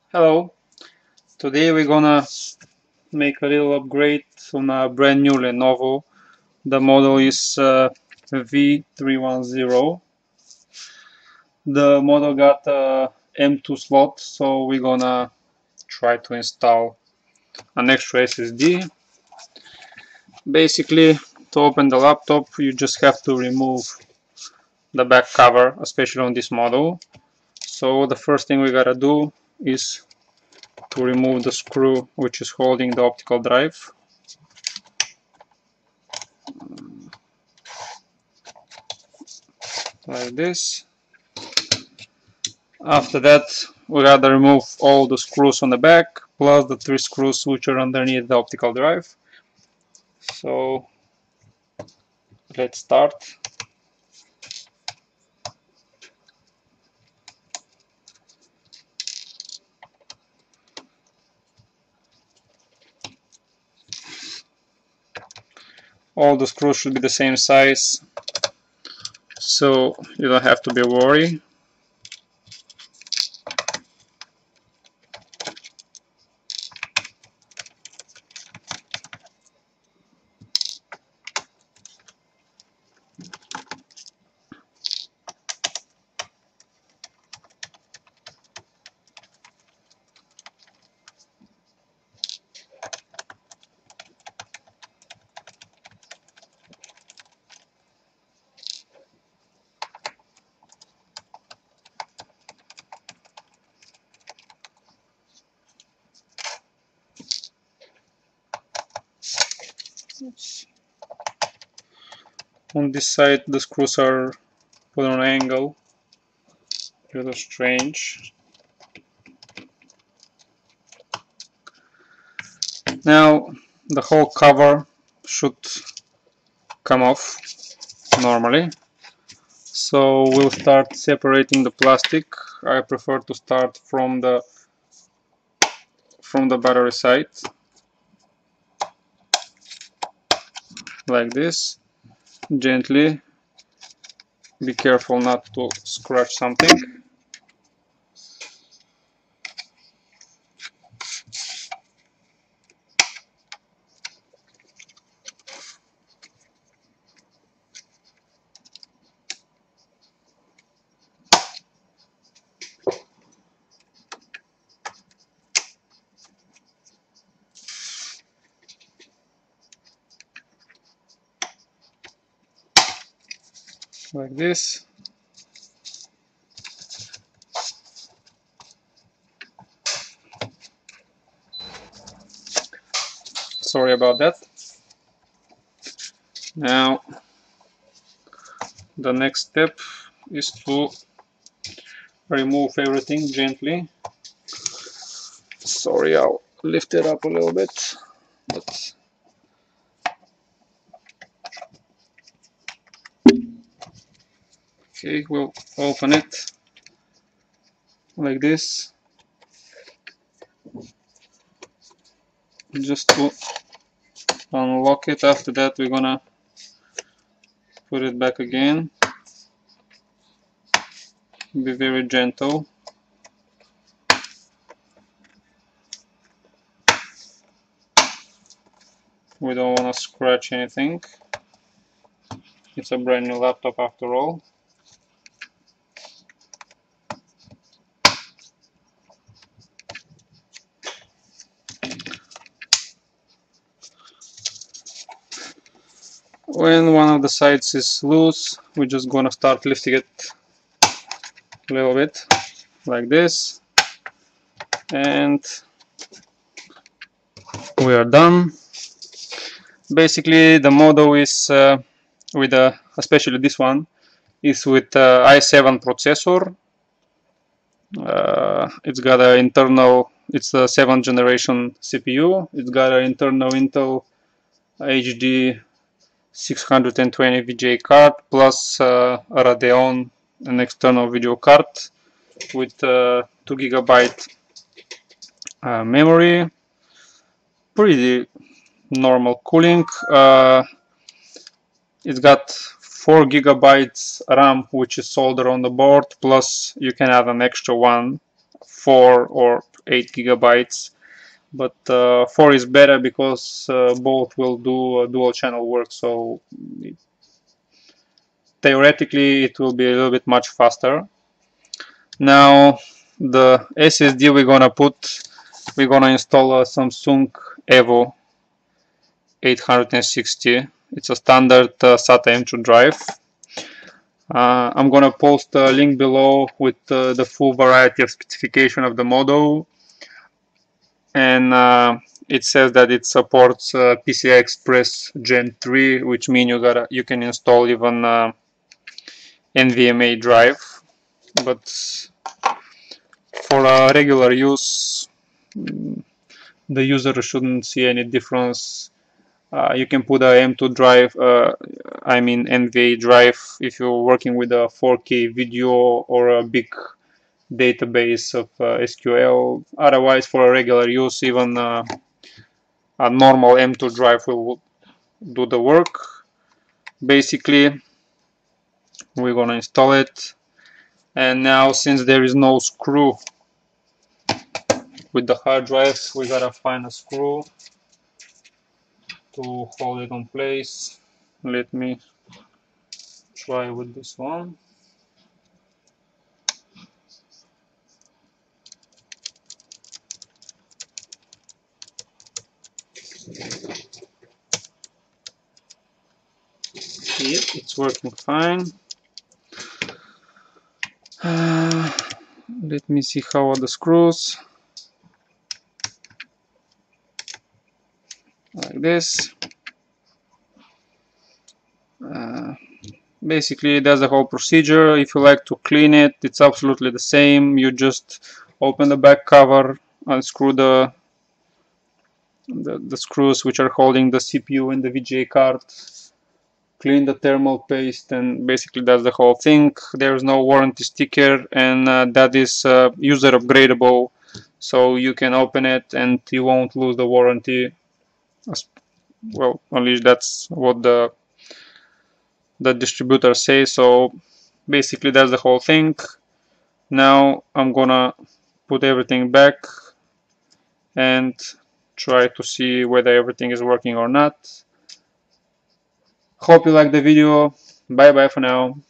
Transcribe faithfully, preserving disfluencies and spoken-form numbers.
Hello, today we're gonna make a little upgrade on a brand new Lenovo. The model is uh, V three one zero. The model got a M two slot, so we're gonna try to install an extra S S D. Basically, to open the laptop, you just have to remove the back cover, especially on this model. So the first thing we gotta do is to remove the screw which is holding the optical drive. Like this. After that, we gotta remove all the screws on the back, plus the three screws which are underneath the optical drive. So let's start. All the screws should be the same size, so you don't have to be worried. On this side, the screws are put on an angle. A little strange. Now the whole cover should come off normally. So we'll start separating the plastic. I prefer to start from the from the battery side, like this. Gently. Be careful not to scratch something. Like this. Sorry about that. Now the next step is to remove everything gently. Sorry, I'll lift it up a little bit, but okay, we'll open it like this, just to unlock it. After that, we're gonna put it back again. Be very gentle. We don't want to scratch anything. It's a brand new laptop after all. When one of the sides is loose, we're just gonna start lifting it a little bit, like this, and we are done. Basically, the model is uh, with a, especially this one, is with uh, i seven processor. Uh, it's got an internal, it's a seventh generation C P U. It's got an internal Intel H D six twenty V G A card plus uh, a Radeon, an external video card with uh, two gigabyte uh, memory. Pretty normal cooling. Uh, it's got four gigabytes RAM, which is soldered on the board, plus you can add an extra one, four or eight gigabytes, but uh, four is better because uh, both will do uh, dual channel work, so it, theoretically it will be a little bit much faster. Now the S S D we're gonna put, we're gonna install a Samsung Evo eight sixty. It's a standard uh, SATA M two drive. Uh, I'm gonna post a link below with uh, the full variety of specification of the model, and uh, it says that it supports uh, P C I Express Gen three, which means you gotta you can install even uh, N V M e drive. But for uh, regular use, the user shouldn't see any difference. Uh, you can put a M two drive, uh, I mean N V A drive, if you're working with a four K video or a big database of uh, S Q L. Otherwise, for a regular use, even uh, a normal M two drive will do the work. Basically, we're gonna install it, and now since there is no screw with the hard drive, we gotta find a screw to hold it on place. Let me try with this one. Yep, it's working fine. Uh, let me see how are the screws. Like this. Uh, basically, that's the whole procedure. If you like to clean it, it's absolutely the same. You just open the back cover, unscrew the the, the screws which are holding the C P U and the V G A card, clean the thermal paste, and basically that's the whole thing. There's no warranty sticker, and uh, that is uh, user upgradable, so you can open it and you won't lose the warranty. Well, at least that's what the the distributor says. So basically that's the whole thing. Now I'm gonna put everything back and try to see whether everything is working or not. Hope you like the video. Bye bye for now.